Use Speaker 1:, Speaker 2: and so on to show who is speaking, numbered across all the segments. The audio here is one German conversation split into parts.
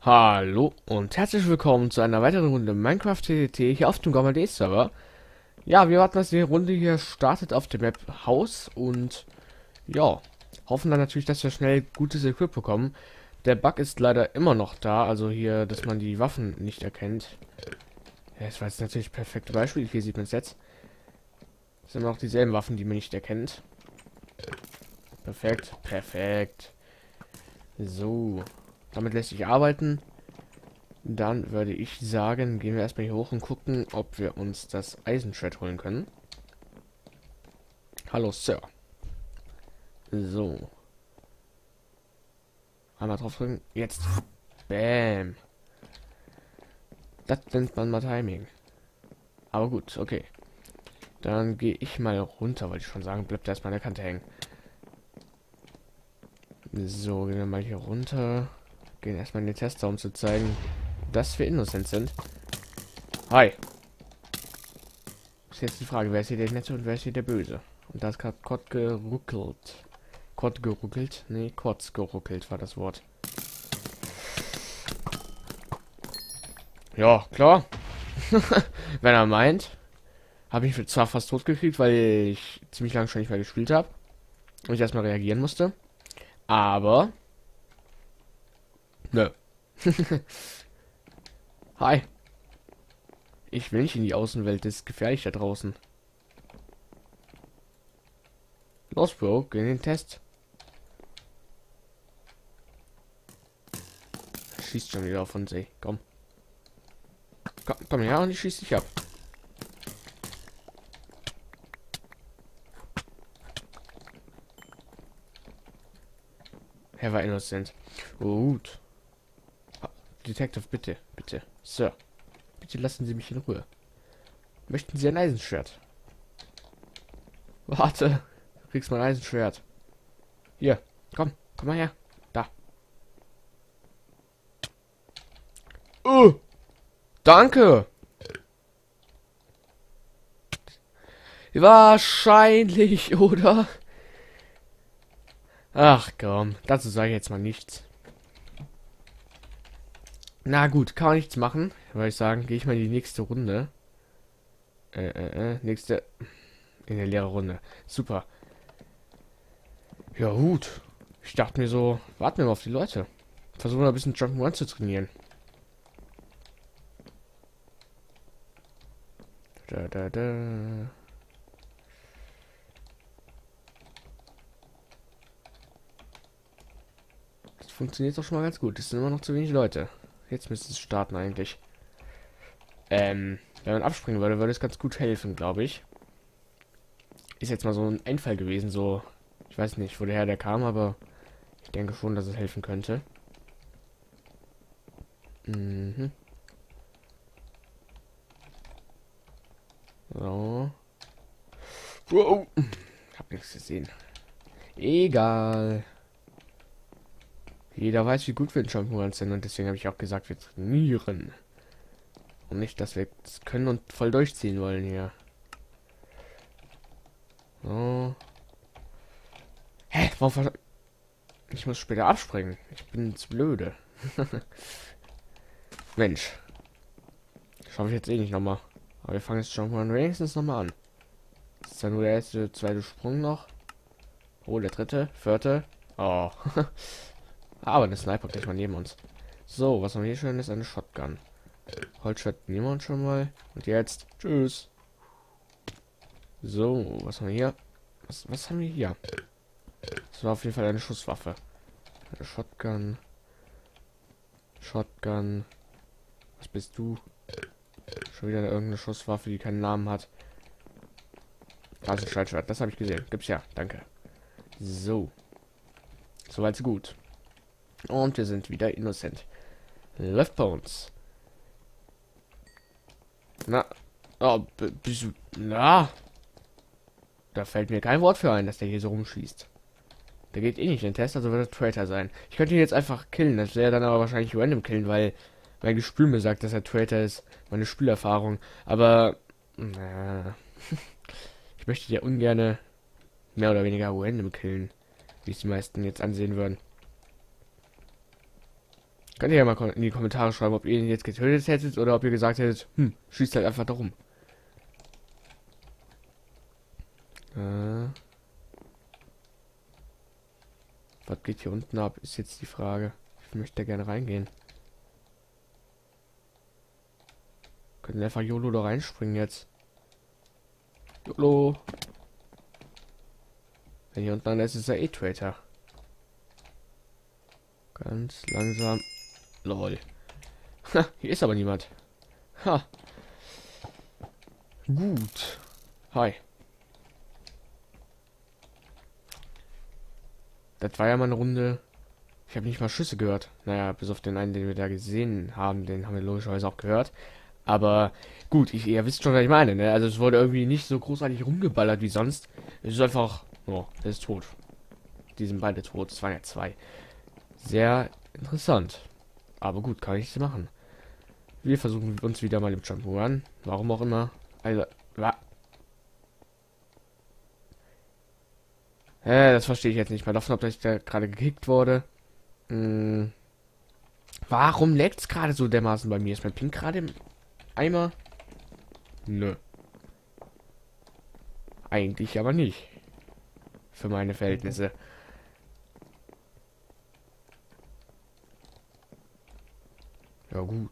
Speaker 1: Hallo und herzlich willkommen zu einer weiteren Runde Minecraft TTT hier auf dem Gamma D Server. Ja, wir warten, dass die Runde hier startet auf der Map Haus und ja, hoffen dann natürlich, dass wir schnell gutes Equip bekommen. Der Bug ist leider immer noch da, also hier, dass man die Waffen nicht erkennt. Ja, das war jetzt natürlich das perfekte Beispiel, hier sieht man es jetzt. Das sind immer noch dieselben Waffen, die man nicht erkennt. Perfekt, perfekt. So, damit lässt sich arbeiten. Dann würde ich sagen, gehen wir erstmal hier hoch und gucken, ob wir uns das Eisenschwert holen können. Hallo, Sir. So. Einmal draufdrücken. Jetzt. Bam. Das nennt man mal Timing. Aber gut, okay. Dann gehe ich mal runter, wollte ich schon sagen. Bleibt erstmal an der Kante hängen. So, gehen wir mal hier runter. Gehen erstmal in den Tester, um zu zeigen, dass wir innocent sind. Hi. Ist jetzt die Frage, wer ist hier der Nette und wer ist hier der Böse? Und da ist gerade Kott geruckelt. Kott geruckelt? Nee, Kotz geruckelt war das Wort. Ja, klar. Wenn er meint. Habe ich zwar fast tot gekriegt, weil ich ziemlich lange schon nicht mehr gespielt habe. Und ich erstmal reagieren musste. Aber. Nö. Hi. Ich will nicht in die Außenwelt, das ist gefährlich da draußen. Los, Bro, geh in den Test. Schießt schon wieder auf uns, ey. Komm. Komm her und ich schieß dich ab. Er war innocent. Gut. Detective, bitte, bitte. Sir. Bitte lassen Sie mich in Ruhe. Möchten Sie ein Eisenschwert? Warte. Du kriegst mein Eisenschwert. Hier. Komm mal her. Da. Oh. Danke. Wahrscheinlich, oder? Ach komm, dazu sage ich jetzt mal nichts. Na gut, kann man nichts machen. Würde ich sagen, gehe ich mal in die nächste Runde. Nächste. In der leere Runde. Super. Ja gut. Ich dachte mir so, warten wir mal auf die Leute. Versuchen wir ein bisschen Jump'n'Run zu trainieren. Da. Das funktioniert doch schon mal ganz gut. Es sind immer noch zu wenig Leute. Jetzt müsste es starten eigentlich. Wenn man abspringen würde, würde es ganz gut helfen, glaube ich. Ist jetzt mal so ein Einfall gewesen, so. Ich weiß nicht, woher der kam, aber ich denke schon, dass es helfen könnte. Mhm. So. Wow. Hab nichts gesehen. Egal. Jeder weiß, wie gut wir in Jump'n'Runs sind und deswegen habe ich auch gesagt, wir trainieren. Und nicht, dass wir es können und voll durchziehen wollen hier. So. Hä? Warum ich muss später abspringen. Ich bin zu blöde. Mensch. Schaffe ich jetzt eh nicht nochmal. Aber wir fangen jetzt schon mal wenigstens nochmal an. Das ist ja nur der erste, zweite Sprung noch. Oh, der dritte, vierte. Oh. Aber eine Sniper gleich mal neben uns. So, was haben wir hier schön ist eine Shotgun. Holzschwert nehmen wir uns schon mal. Und jetzt. Tschüss. So, was haben wir hier? Was haben wir hier? Das war auf jeden Fall eine Schusswaffe. Eine Shotgun. Shotgun. Was bist du? Schon wieder irgendeine Schusswaffe, die keinen Namen hat. Da ist ein Schreitschwert. Das habe ich gesehen. Gibt's ja. Danke. So. Soweit so gut. Und wir sind wieder innocent. Läuft bei uns. Na. Oh, bist du. Na. Da fällt mir kein Wort für ein, dass der hier so rumschießt. Der geht eh nicht in den Test, also wird er Traitor sein. Ich könnte ihn jetzt einfach killen. Das wäre dann aber wahrscheinlich random killen, weil mein Gespür mir sagt, dass er Traitor ist. Meine Spielerfahrung. Aber. Na. Ich möchte ja ungerne mehr oder weniger random killen. Wie es die meisten jetzt ansehen würden. Könnt ihr ja mal in die Kommentare schreiben, ob ihr ihn jetzt getötet hättet oder ob ihr gesagt hättet, schießt halt einfach darum. Was geht hier unten ab, ist jetzt die Frage. Ich möchte da gerne reingehen. Können einfach YOLO da reinspringen jetzt. YOLO. Wenn hier unten einer ist, ist er Traitor. Ganz langsam. Lol. Ha, hier ist aber niemand. Ha. Gut. Hi. Das war ja mal eine Runde. Ich habe nicht mal Schüsse gehört. Naja, bis auf den einen, den wir da gesehen haben, den haben wir logischerweise auch gehört. Aber gut, ihr wisst schon, was ich meine, ne? Also es wurde irgendwie nicht so großartig rumgeballert wie sonst. Es ist einfach, oh, er ist tot. Die sind beide tot. Es waren ja zwei. Sehr interessant. Aber gut, kann ich nichts machen. Wir versuchen uns wieder mal im Shampoo an. Warum auch immer. Also, das verstehe ich jetzt nicht mal. Davon, ob ich da gerade gekickt wurde. Warum leckt es gerade so dermaßen bei mir? Ist mein Pink gerade im Eimer? Nö. Eigentlich aber nicht. Für meine Verhältnisse. Ja gut.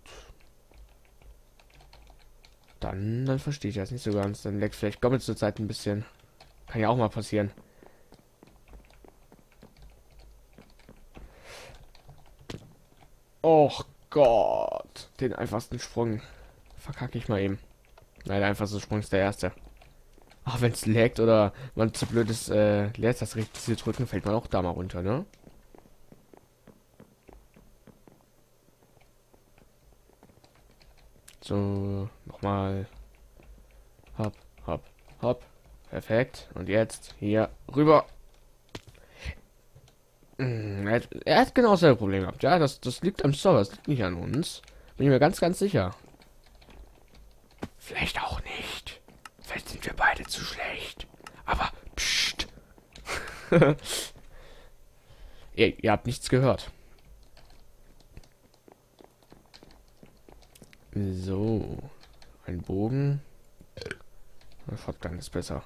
Speaker 1: Dann verstehe ich das nicht so ganz. Dann leckt vielleicht Gommel zur Zeit ein bisschen. Kann ja auch mal passieren. Och Gott. Den einfachsten Sprung verkacke ich mal eben. Nein, der einfachste Sprung ist der erste. Ach, wenn es laggt oder man zu blöd ist, das richtig zu drücken, fällt man auch da mal runter, ne? So, nochmal. Hopp, hopp, hopp. Perfekt. Und jetzt hier rüber. Er hat genau dasselbe Problem gehabt. Ja, das liegt am Server, das liegt nicht an uns. Bin ich mir ganz, ganz sicher. Vielleicht auch nicht. Vielleicht sind wir beide zu schlecht. Aber, pst. ihr habt nichts gehört. So. Ein Bogen. Shotgun ist besser.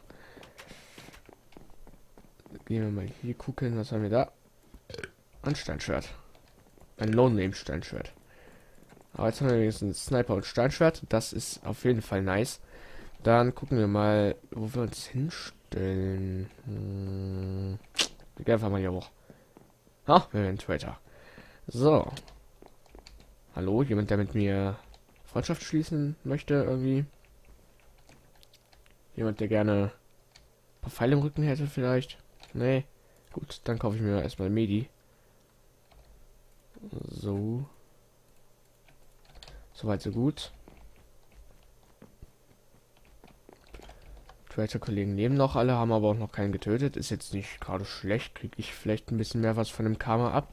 Speaker 1: Gehen wir mal hier gucken, was haben wir da? Ein Steinschwert. Ein No-Name-Steinschwert. Aber jetzt haben wir wenigstens Sniper und Steinschwert. Das ist auf jeden Fall nice. Dann gucken wir mal, wo wir uns hinstellen. Wir gehen einfach mal hier hoch. Ha, wir werden Traitor. So. Hallo, jemand, der mit mir Freundschaft schließen möchte, irgendwie. Jemand, der gerne ein paar Pfeile im Rücken hätte, vielleicht. Nee. Gut, dann kaufe ich mir erstmal Medi. So. Soweit, so gut. Traitor-Kollegen leben noch alle, haben aber auch noch keinen getötet. Ist jetzt nicht gerade schlecht. Kriege ich vielleicht ein bisschen mehr was von dem Karma ab.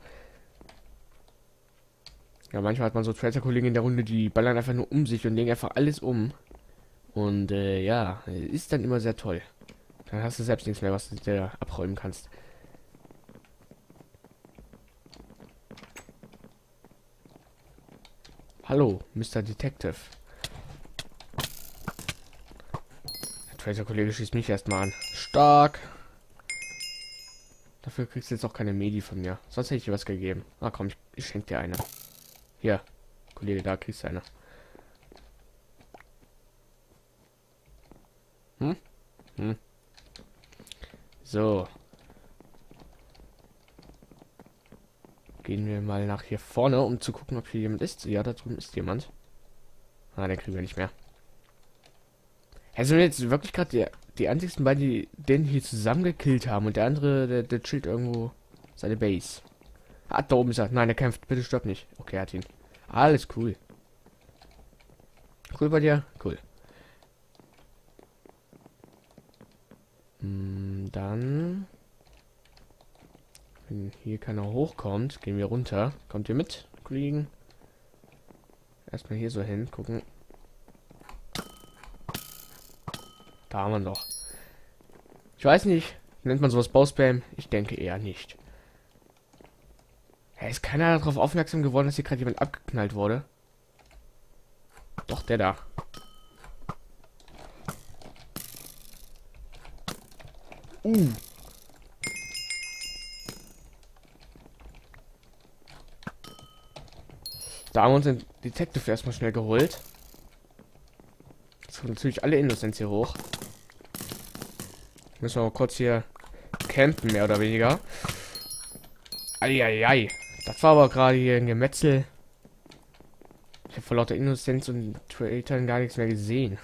Speaker 1: Ja, manchmal hat man so Traitor-Kollegen in der Runde, die ballern einfach nur um sich und legen einfach alles um. Und ja, ist dann immer sehr toll. Dann hast du selbst nichts mehr, was du dir abräumen kannst. Hallo, Mr. Detective. Der Tracer-Kollege schießt mich erstmal an. Stark. Dafür kriegst du jetzt auch keine Medi von mir. Sonst hätte ich dir was gegeben. Ah komm, ich schenke dir eine. Hier, Kollege, da kriegst du eine. So. Gehen wir mal nach hier vorne, um zu gucken, ob hier jemand ist. Ja, da drüben ist jemand. Ah, den kriegen wir nicht mehr. Also jetzt wirklich gerade die einzigsten beiden, die den hier zusammen gekillt haben. Und der andere, der chillt irgendwo seine Base. Ah, da oben ist er. Nein, er kämpft. Bitte stopp nicht. Okay, er hat ihn. Alles cool. Cool bei dir? Cool. Dann... Wenn hier keiner hochkommt, gehen wir runter. Kommt ihr mit, Kollegen? Erstmal hier so hin, gucken. Da haben wir noch. Ich weiß nicht, nennt man sowas Bauspam? Ich denke eher nicht. Ist keiner darauf aufmerksam geworden, dass hier gerade jemand abgeknallt wurde? Doch, der da. Da haben wir uns den Detective erstmal schnell geholt. Jetzt kommen natürlich alle Innocents hier hoch. Müssen wir mal kurz hier campen, mehr oder weniger. Eieiei. Das war aber gerade hier ein Gemetzel. Ich habe vor lauter Innocents und Traitern gar nichts mehr gesehen.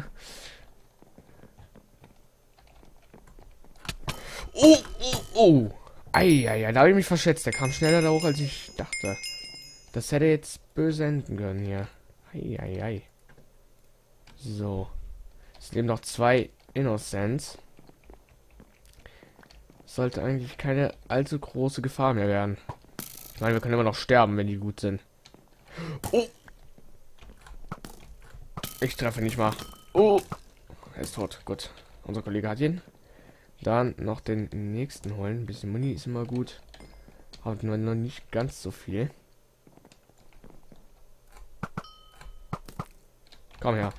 Speaker 1: Oh, oh, oh. Eieiei, da habe ich mich verschätzt. Der kam schneller da hoch, als ich dachte. Das hätte jetzt böse enden können hier. Eieiei. So. Es leben noch 2 Innocents. Sollte eigentlich keine allzu große Gefahr mehr werden. Ich meine, wir können immer noch sterben, wenn die gut sind. Oh! Ich treffe nicht mal. Oh! Er ist tot. Gut. Unser Kollege hat ihn. Dann noch den nächsten holen. Ein bisschen Muni ist immer gut. Aber nur noch nicht ganz so viel. Komm her.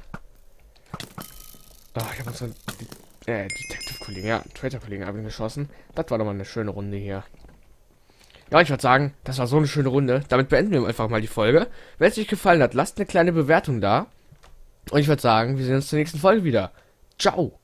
Speaker 1: Ach, ich habe unseren Detective-Kollegen, ja, Traitor-Kollegen abgeschossen. Das war doch mal eine schöne Runde hier. Ja, ich würde sagen, das war so eine schöne Runde. Damit beenden wir einfach mal die Folge. Wenn es euch gefallen hat, lasst eine kleine Bewertung da. Und ich würde sagen, wir sehen uns zur nächsten Folge wieder. Ciao!